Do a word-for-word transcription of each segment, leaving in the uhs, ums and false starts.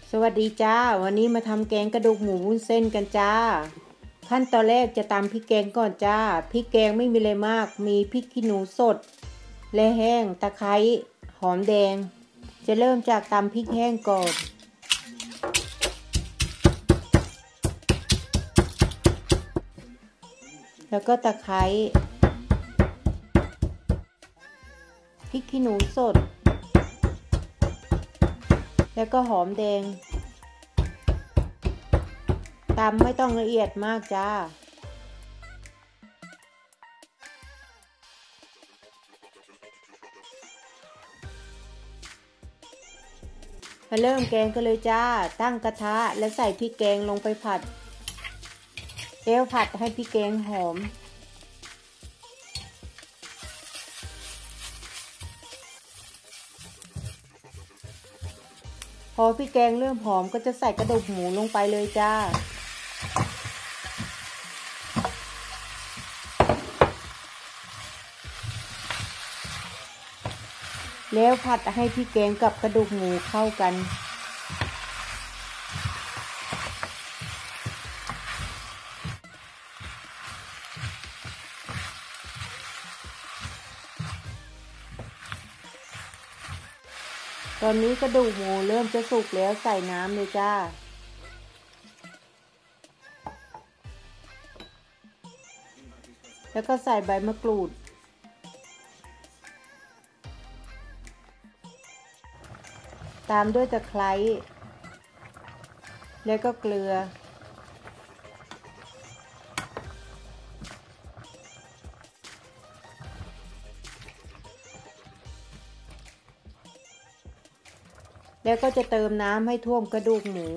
สวัสดีจ้าวันนี้มาทำแกงกระดูกหมูวุ้นเส้นกันจ้าขั้นตอนแรกจะตำพริกแกงก่อนจ้าพริกแกงไม่มีอะไรมากมีพริกขี้หนูสดและแห้งตะไคร้หอมแดงจะเริ่มจากตำพริกแห้งก่อนแล้วก็ตะไคร้พริกขี้หนูสดแล้วก็หอมแดงตำไม่ต้องละเอียดมากจ้ามาเริ่มแกงกันเลยจ้าตั้งกระทะแล้วใส่พริกแกงลงไปผัดแล้วผัดให้พริกแกงหอมพอพริกแกงเริ่มหอมก็จะใส่กระดูกหมูลงไปเลยจ้าแล้วผัดให้พริกแกงกับกระดูกหมูเข้ากันตอนนี้กระดูกหมูเริ่มจะสุกแล้วใส่น้ำเลยจ้าแล้วก็ใส่ใบมะกรูดตามด้วยตะไคร้แล้วก็เกลือแล้วก็จะเติมน้ำให้ท่วมกระดูกหมู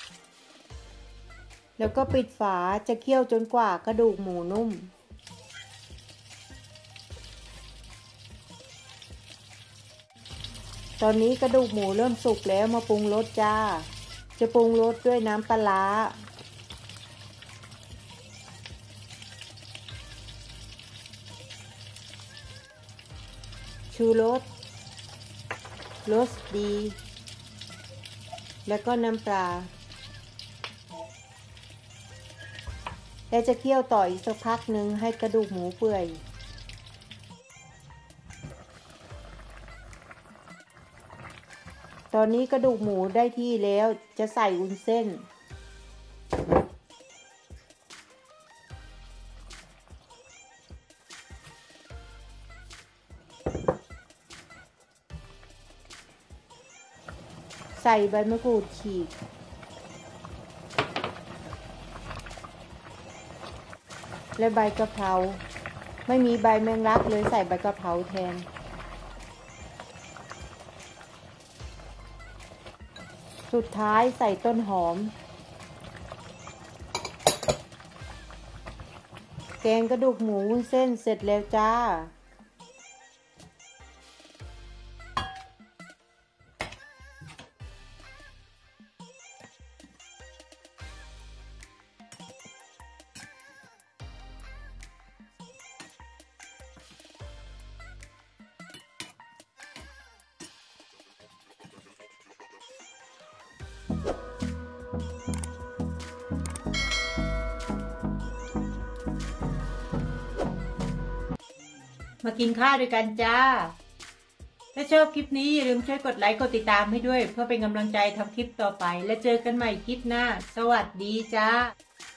แล้วก็ปิดฝาจะเคี่ยวจนกว่ากระดูกหมูนุ่มตอนนี้กระดูกหมูเริ่มสุกแล้วมาปรุงรสจ้าจะปรุงรสด้วยน้ำปลาร้าชูรสรสดีแล้วก็น้ำปลาและจะเคี่ยวต่ออีกสักพักหนึ่งให้กระดูกหมูเปื่อยตอนนี้กระดูกหมูได้ที่แล้วจะใส่วุ้นเส้นใส่ใบมะกรูดฉีกและใบกะเพราไม่มีใบแมงลักเลยใส่ใบกะเพราแทนสุดท้ายใส่ต้นหอมแกงกระดูกหมูวุ้นเส้นเสร็จแล้วจ้ามากินข้าวด้วยกันจ้าถ้าชอบคลิปนี้อย่าลืมช่วยกดไลค์กดติดตามให้ด้วยเพื่อเป็นกำลังใจทำคลิปต่อไปและเจอกันใหม่คลิปหน้าสวัสดีจ้า